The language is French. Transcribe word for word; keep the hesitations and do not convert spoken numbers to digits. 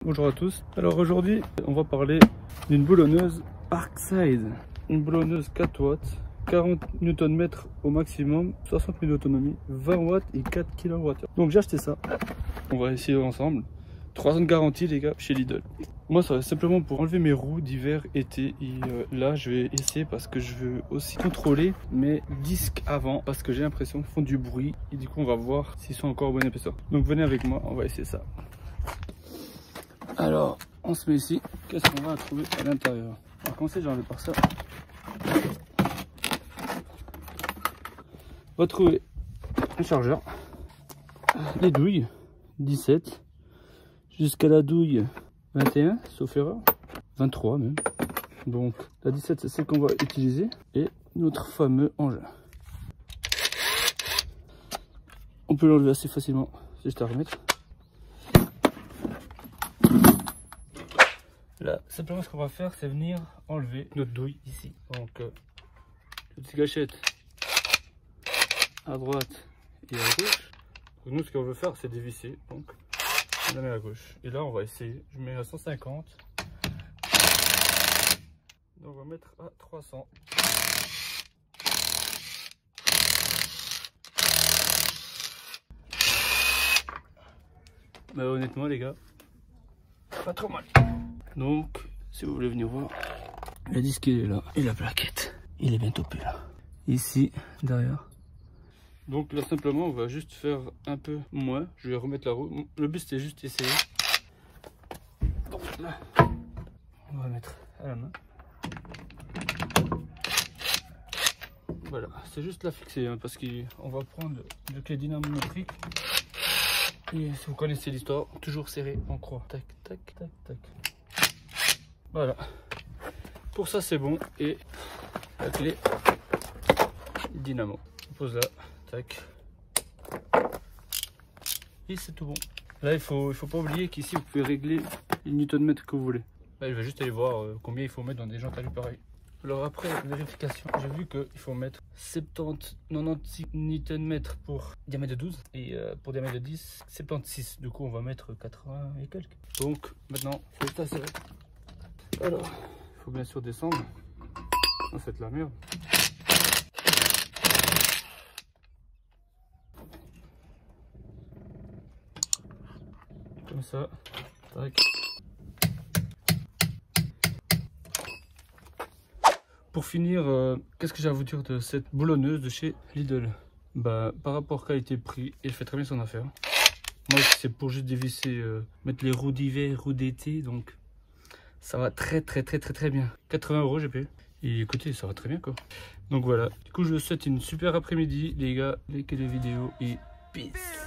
bonjour à tous. Alors aujourd'hui, on va parler d'une boulonneuse Parkside. Une boulonneuse quatre watts, quarante newton mètres au maximum, soixante minutes d'autonomie, vingt watts et quatre kilowattheures. Donc j'ai acheté ça. On va essayer ensemble. trois ans de garantie les gars, chez Lidl. Moi ça va simplement pour enlever mes roues d'hiver, été. Et euh, là je vais essayer parce que je veux aussi contrôler mes disques avant. Parce que j'ai l'impression qu'ils font du bruit. Et du coup on va voir s'ils sont encore au bon épaisseur. Donc venez avec moi, on va essayer ça. Alors on se met ici. Qu'est-ce qu'on va trouver à l'intérieur? On va commencer, j'ai enlevé par ça. On va trouver un chargeur. Les douilles, dix-sept. Jusqu'à la douille vingt et un, sauf erreur, vingt-trois même. Donc la dix-sept c'est celle qu'on va utiliser. Et notre fameux engin. On peut l'enlever assez facilement, c'est juste à remettre. Là, simplement ce qu'on va faire c'est venir enlever notre douille ici. Donc euh, une petite gâchette à droite et à gauche. Donc, nous ce qu'on veut faire c'est dévisser. Donc on la met à gauche. Et là, on va essayer. Je mets à cent cinquante. Donc, on va mettre à trois cents. Bah, honnêtement, les gars, pas trop mal. Donc, si vous voulez venir voir, le disque il est là. Et la plaquette, il est bientôt plus là. Ici, derrière. Donc là simplement on va juste faire un peu moins. Je vais remettre la roue. Le but c'était juste essayer. Donc là on va mettre à la main. Voilà, c'est juste la fixer hein, parce qu'on va prendre le clé dynamométrique. Et si vous connaissez l'histoire, toujours serré en croix. Tac, tac, tac, tac. Voilà. Pour ça c'est bon. Et la clé dynamo. On pose là. Tac. Et c'est tout bon. Là il faut, il faut pas oublier qu'ici vous pouvez régler les newton-mètres que vous voulez. Là je vais juste aller voir euh, combien il faut mettre dans des jantes à lui pareil. Alors après vérification, j'ai vu qu'il faut mettre soixante-dix, quatre-vingt-six newton-mètres pour diamètre de douze et euh, pour diamètre de dix, soixante-seize. Du coup on va mettre quatre-vingts et quelques. Donc maintenant faut juste assurer. Alors il faut bien sûr descendre. Ça c'est de la merde. Comme ça, tac. Pour finir, euh, qu'est-ce que j'ai à vous dire de cette boulonneuse de chez Lidl? Bah, par rapport qualité-prix, elle fait très bien son affaire. Moi, c'est pour juste dévisser, euh, mettre les roues d'hiver, roues d'été, donc ça va très très très très très bien. quatre-vingts euros j'ai payé. Et écoutez, ça va très bien quoi. Donc voilà. Du coup, je vous souhaite une super après-midi, les gars. Likez les vidéos et peace.